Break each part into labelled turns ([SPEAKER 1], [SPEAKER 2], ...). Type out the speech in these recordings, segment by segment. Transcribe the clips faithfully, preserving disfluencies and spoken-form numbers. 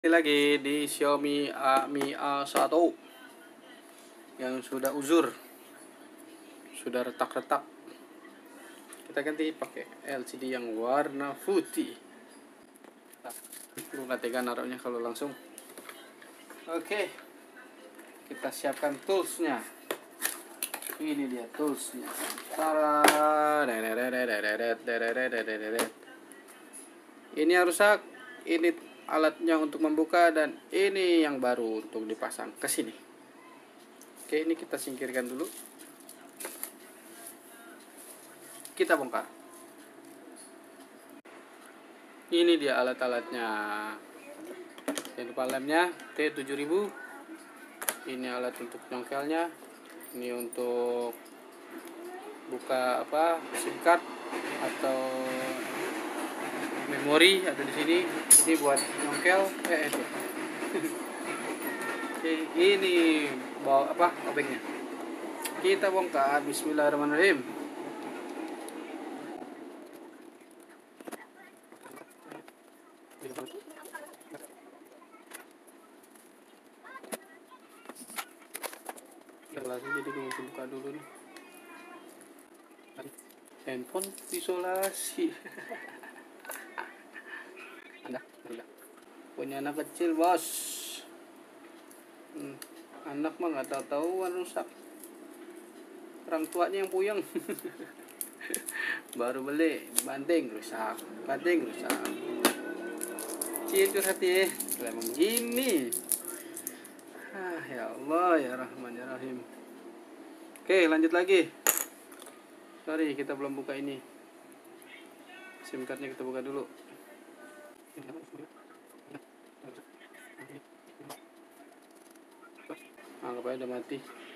[SPEAKER 1] Ini lagi di Xiaomi A Mi A satu yang sudah uzur, sudah retak-retak. Kita ganti pakai L C D yang warna putih. Lu nggak tega naruhnya kalau langsung. Oke, kita siapkan toolsnya. Ini dia toolsnya. Tara, ini yang rusak. Ini alatnya untuk membuka dan ini yang baru untuk dipasang ke sini. Oke, ini kita singkirkan dulu. Kita bongkar. Ini dia alat-alatnya. Jangan lupa lemnya T tujuh ribu. Ini alat untuk nyongkelnya. Ini untuk buka apa? SIM card atau memori ada di sini. Ini buat nyongkel. Eh, itu. Oke, ini bawa apa? Obengnya. Kita bongkar. Bismillahirrahmanirrahim. Langsung jadi gue mesti buka dulu nih. Handphone isolasi. Anda, anda punya anak kecil bos. Hmm, anak mah nggak tahu-tahuan rusak. Orang tuanya yang puyeng. Baru beli, banting rusak, banting rusak. Cie curhat ya, emang gini. Ah, ya Allah ya Rahman ya Rahim. Oke, lanjut lagi. Sorry, kita belum buka ini. SIM cardnya kita buka dulu. Anggap aja udah mati.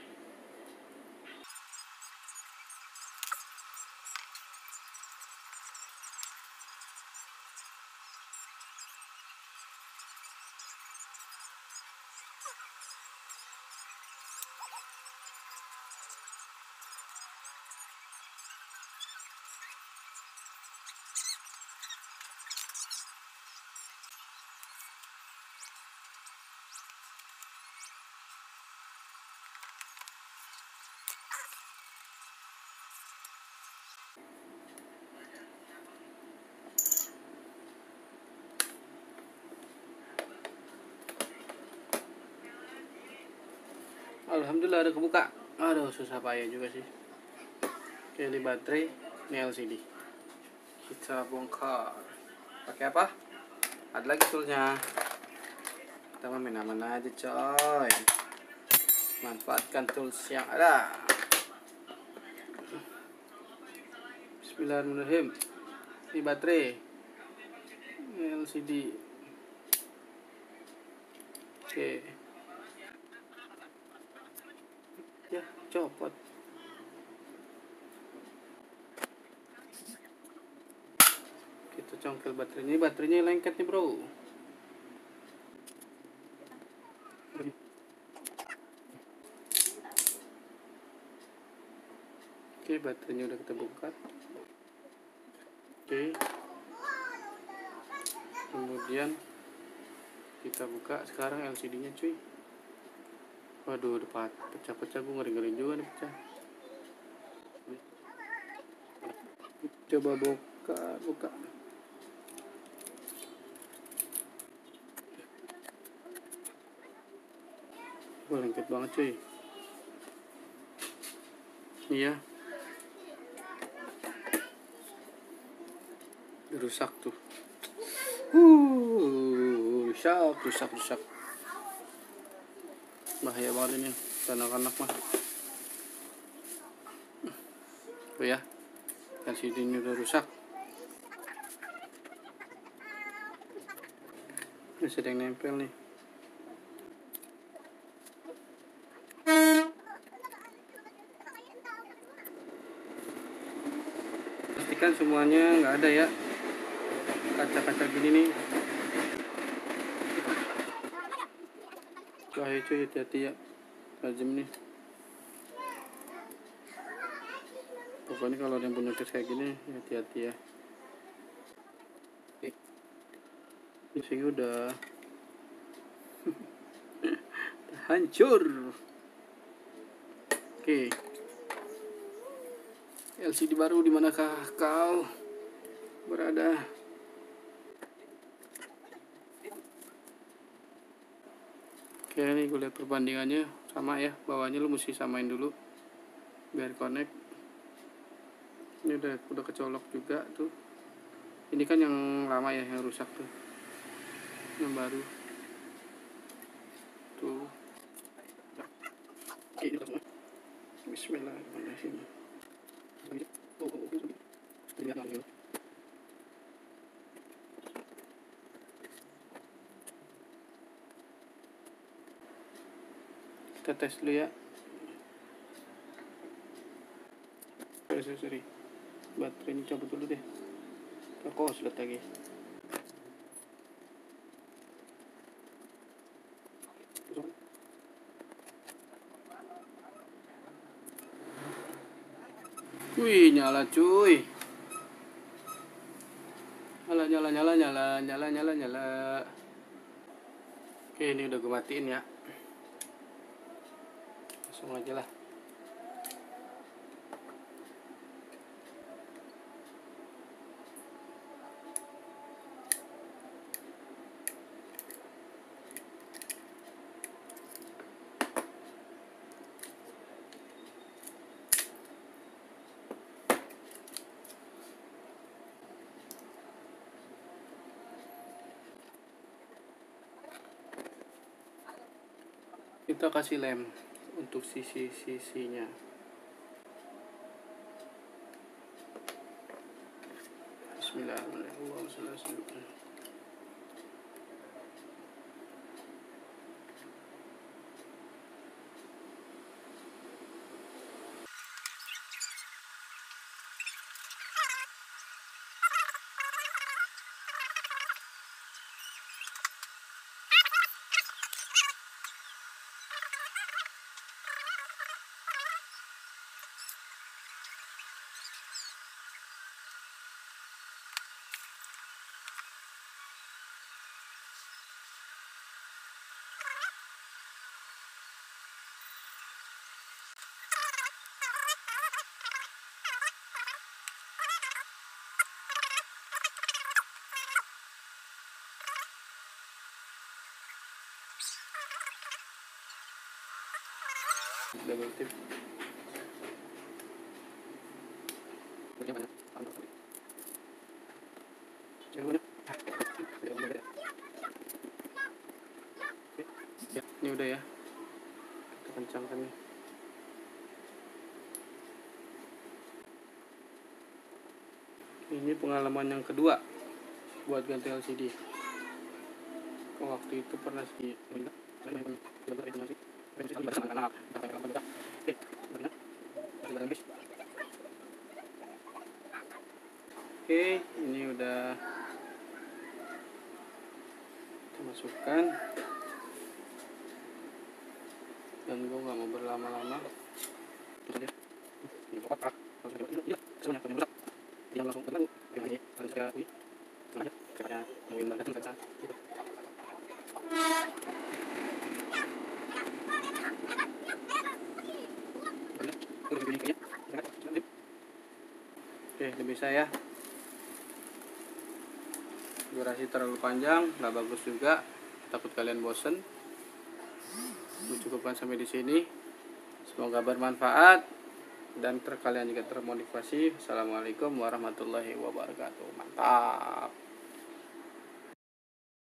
[SPEAKER 1] Alhamdulillah ada kebuka. Aduh, susah payah juga sih. Oke, ini baterai, ini L C D. Kita bongkar. Pakai apa? Ada lagi toolnya. Kita main aman aja coy. Manfaatkan tools yang ada. Bismillahirrahmanirrahim. Ini baterai, ini L C D. Oke. Ya, copot. Kita congkel baterainya. Ini baterainya lengket nih bro. Oke, baterainya udah kita buka. Oke. Kemudian kita buka sekarang L C D-nya cuy. Waduh, udah pecah-pecah, gue ngeri-ngeri juga nih pecah. Coba buka, buka. Wah, lengket banget cuy. Iya. Rusak tuh. Uh, rusak, rusak, rusak. Bahaya banget ini anak-anak mah. Oh ya, L C D ini udah rusak. Ini sedang nempel nih. Pastikan semuanya nggak ada ya kaca-kaca gini nih. Bahaya cuy, hati-hati ya, tajam nih. Pokoknya kalau ada yang punya kayak gini hati-hati ya. Oke. Ini sih udah hancur. Oke. L C D baru, di manakah kau berada? Oke, ini gue lihat perbandingannya sama ya. Bawahnya lu mesti samain dulu biar connect. Ini udah udah kecolok juga tuh. Ini kan yang lama ya, yang rusak tuh. Yang baru. Tuh. Oke, bismillahirrahmanirrahim. Kita tes dulu ya. Sorry, sorry, sorry. Baterai ini cabut dulu deh. Aku sudah lagi. Wih, nyala cuy. Nyala, nyala, nyala, nyala, nyala, nyala, nyala. Oke, ini udah gue matiin ya. Langsung aja lah. Kita kasih lem untuk sisi-sisinya. Bismillahirrahmanirrahim. Double tip. Ini udah ya, kita kencangkan nih. Ini pengalaman yang kedua buat ganti L C D. Waktu itu pernah sih. Oke, ini udah kita masukkan, dan gue nggak mau berlama-lama. Oke, udah bisa ya. Durasi terlalu panjang, nggak bagus juga. Takut kalian bosen. Gue cukupkan sampai di sini. Semoga bermanfaat dan ter kalian juga termotivasi. Assalamualaikum warahmatullahi wabarakatuh. Mantap.